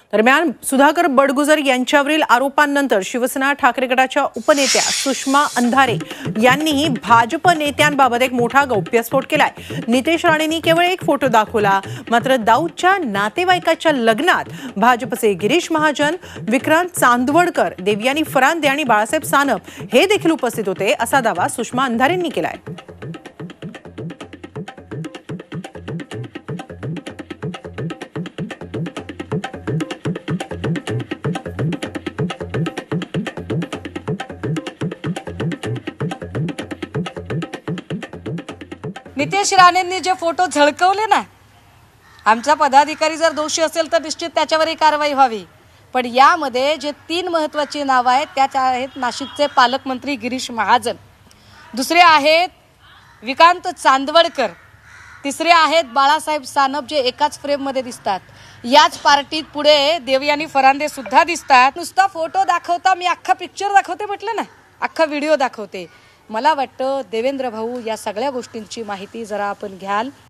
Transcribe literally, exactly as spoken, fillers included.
दरम्यान सुधाकर बडगुजर यांच्यावरील आरोपांनंतर शिवसेना ठाकरे गटाच्या उपनेत्या सुषमा अंधारे यांनीही भाजप नेत्यांबाबत एक मोठा गौप्यस्फोट केलाय। नितेश राणेंनी केवळ एक फोटो दाखवला, मात्र दाऊदच्या नातेवाईकाच्या लग्नात भाजपचे गिरीश महाजन, विक्रांत चांदवडकर, देवयानी फरांदे आणि बाळासाहेब सानप हे देखील उपस्थित होते, असा दावा सुषमा अंधारेंनी केलाय। नितेश राणेंनी जे फोटो झळकवले ना, आमचा पदाधिकारी जर दोषी असेल तर निश्चित त्याच्यावरही कारवाई व्हावी। पण यामध्ये जे तीन महत्त्वाची नावं आहेत त्यात आहेत नाशिकचे पालकमंत्री गिरीश महाजन, दुसरे आहेत विक्रांत चांदवडकर, तिसरे आहेत बाळासाहेब सानप जे एकाच फ्रेममध्ये दिसतात। याच पार्टीत पुढे देवयानी फरांदे सुद्धा दिसतात। नुसता फोटो दाखवता मी अख्खा पिक्चर दाखवते म्हटलं ना, अख्खा व्हिडिओ दाखवते। मला वाटतं देवेंद्र भाऊ या सगळ्या गोष्टींची माहिती जरा आपण घ्याल।